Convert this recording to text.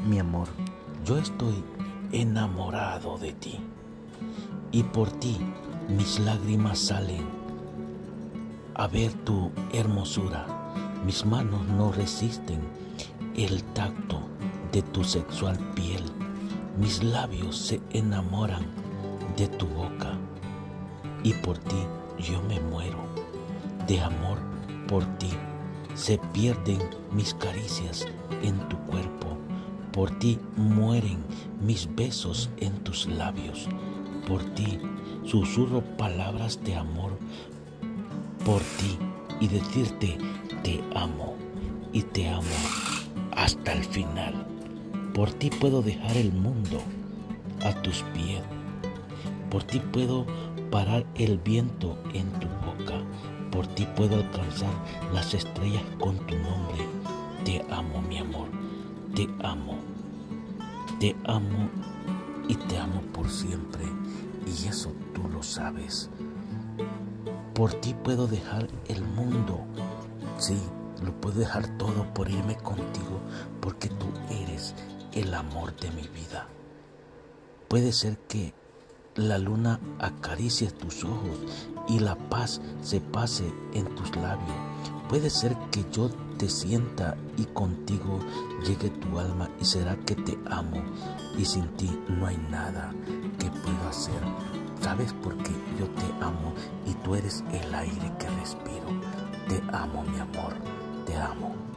Mi amor, yo estoy enamorado de ti y por ti mis lágrimas salen a ver tu hermosura. Mis manos no resisten el tacto de tu sexual piel. Mis labios se enamoran de tu boca y por ti yo me muero de amor por ti. Se pierden mis caricias en tu cuerpo. Por ti mueren mis besos en tus labios. Por ti susurro palabras de amor. Por ti y decirte te amo y te amo hasta el final. Por ti puedo dejar el mundo a tus pies. Por ti puedo parar el viento en tu boca. Por ti puedo alcanzar las estrellas con tu nombre. Te amo, mi amor. Te amo. Te amo y te amo por siempre. Y eso tú lo sabes. Por ti puedo dejar el mundo. Sí, lo puedo dejar todo por irme contigo, porque tú eres el amor de mi vida. Puede ser que la luna acaricie tus ojos y la paz se pase en tus labios. Puede ser que yo te sienta y contigo llegue tu alma, y será que te amo y sin ti no hay nada que pueda hacer. ¿Sabes por qué yo te amo? Y tú eres el aire que respiro. Te amo, mi amor, te amo.